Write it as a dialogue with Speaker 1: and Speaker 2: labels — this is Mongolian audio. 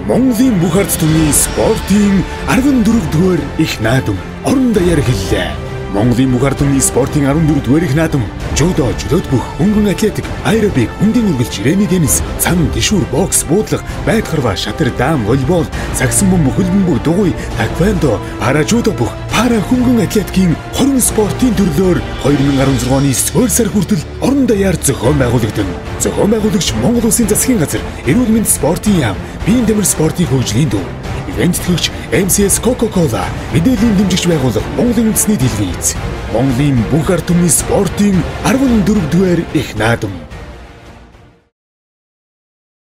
Speaker 1: Монголын бүх ард түмний спортын 14-р их наадам орон даяар эхэллээ. Монголын бүх ард түмний спортын 14-р их наадам жудо, жүлөөт бүх, хөнгөн атлетик, аэробик, хүндийн үргэлж, реми теннис, цан, дэшүүр, бокс, буудлага, байд харва, шатар, даам, волейбол, сагсан бөмбөг, хөлбөмбөг, дугуй, таквондо, пара жудо бүх, пара хөнгөн атлетикийн 20 спортын төрлөөр 2016 оны 9 сар хүртэл орон даяар зохион байгуулагдана. Зохион байгуулагч Монгол Улсын засгийн газар, эрүүл мэнд спортын яам, биеийн дамир спортын хөгжлийн төв. Ивент төлөвч MCS Coca-Cola, мэдээллийн дэмжигч байгууллага Монголын үндэсний телевиз. Монголын бүх ард түмний спортын 14-р их наадам.